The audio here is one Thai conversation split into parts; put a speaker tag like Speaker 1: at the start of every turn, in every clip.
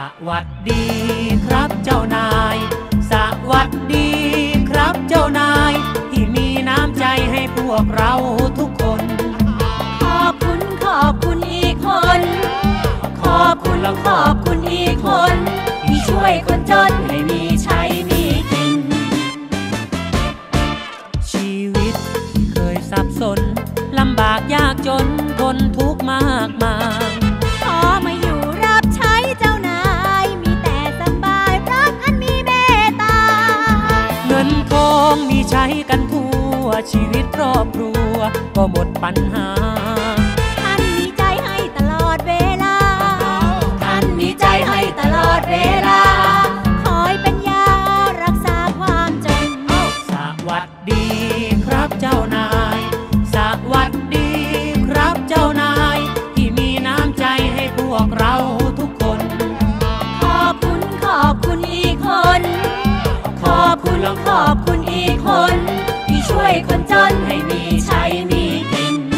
Speaker 1: วัสดีครับเจ้านายสวัสดีครับเจ้านายที่มีน้ำใจให้พวกเราทุกคน
Speaker 2: ขอบคุณอีกคนขอบคุณและขอบคุณอีกคนที่ช่วยคนจนให้มีใช้มีกิน
Speaker 1: ชีวิตที่เคยสับสนลำบากยากจนทนทุกข์มากมาย
Speaker 2: ขอมาอยู่รับใช้เจ้านายมีแต่สบายรักอันมีเมตตา
Speaker 1: เงินทองมีใช้กันทั่วชีวิตครอบครัวก็หมดปัญหา
Speaker 2: ท่านมีใจให้ตลอดเวลาท่านมีใจให้ตลอดเวลาคอยเป็นยารักษาความจน
Speaker 1: สวัสดีครับเจ้านายสวัสดีครับเจ้านายที่มีน้ำใจให้พวกเราทุกคน
Speaker 2: ขอบคุณอีกคนขอบคุณและขอบคุณอีกคนที่ช่วยคนจนให้มีใช้มีกิน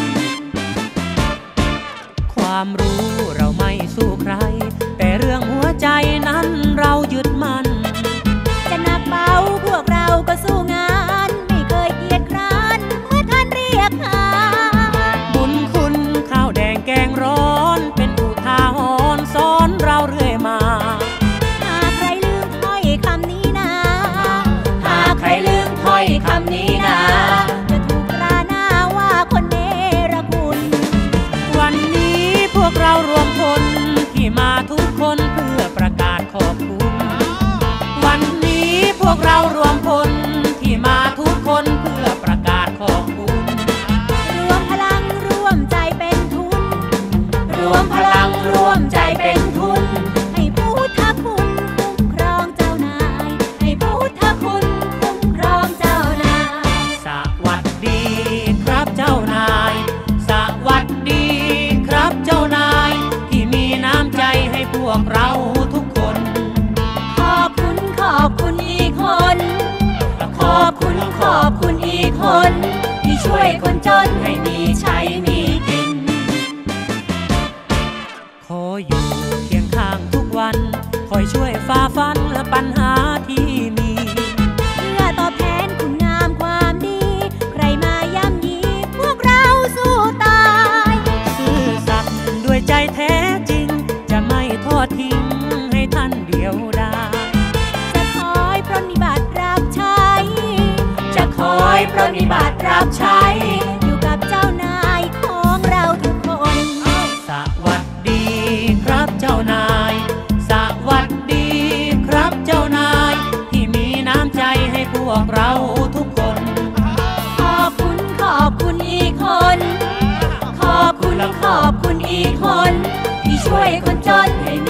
Speaker 1: ความรู้เราไม่สู้ใครแต่เรื่องหัวใจนั้นเรายึดมั่น
Speaker 2: จะหนักเบาพวกเราก็สู้งานไม่เคยเกียจคร้านเมื่อท่านเรียกหา
Speaker 1: บุญคุณข้าวแดงแกงร้อนเป็นอุทาหรณ์สอนเราเรื่อยมา
Speaker 2: หากใครลืมถ้อยคำนี้นะหากใครลืมถ้อยคำนี้นะจะถูกราหน้าว่าคนเนรคุณ
Speaker 1: วันนี้พวกเรารวมพลที่มาทุกคนเพื่อประกาศขอบคุณวันนี้พวกเรารวมพลที่มาทุกคนเพื่อประกาศขอบคุณ
Speaker 2: รวมพลังร่วมใจเป็นทุนรวมพลังร่วมใจเป็นทุนให้พุทธคุณคุ้มครองเจ้านายให้พุทธคุณคุ้มครองเจ้านาย
Speaker 1: สวัสดีครับเจ้านายสวัสดีครับเจ้านายที่มีน้ำใจให้พวกเราทุกคน
Speaker 2: ขอบคุณอีกคนขอบคุณอีกคนที่ช่วยคนจนให้มีใช้มีกิน
Speaker 1: ขออยู่เคียงข้างทุกวันคอยช่วยฝ่าฟันปัญหาที่มี
Speaker 2: เพื่อตอบแทนคุณงามความดีใครมาย่ำยีพวกเราสู้ตาย
Speaker 1: ซื่อสัตย์ด้วยใจแท้จริงจะไม่ทอดทิ้งให้ท่านเดียวดาย
Speaker 2: จะคอยปรนนิบัติรับใช้จะคอยปรนนิบัติรับใช้อยู่กับเจ้านายของเราทุกคน
Speaker 1: สวัสดีครับเจ้านายสวัสดีครับเจ้านายที่มีน้ำใจให้พวกเราทุกคน
Speaker 2: ขอบคุณอีกคนขอบคุณและขอบคุณอีกคนที่ช่วยคนจนให้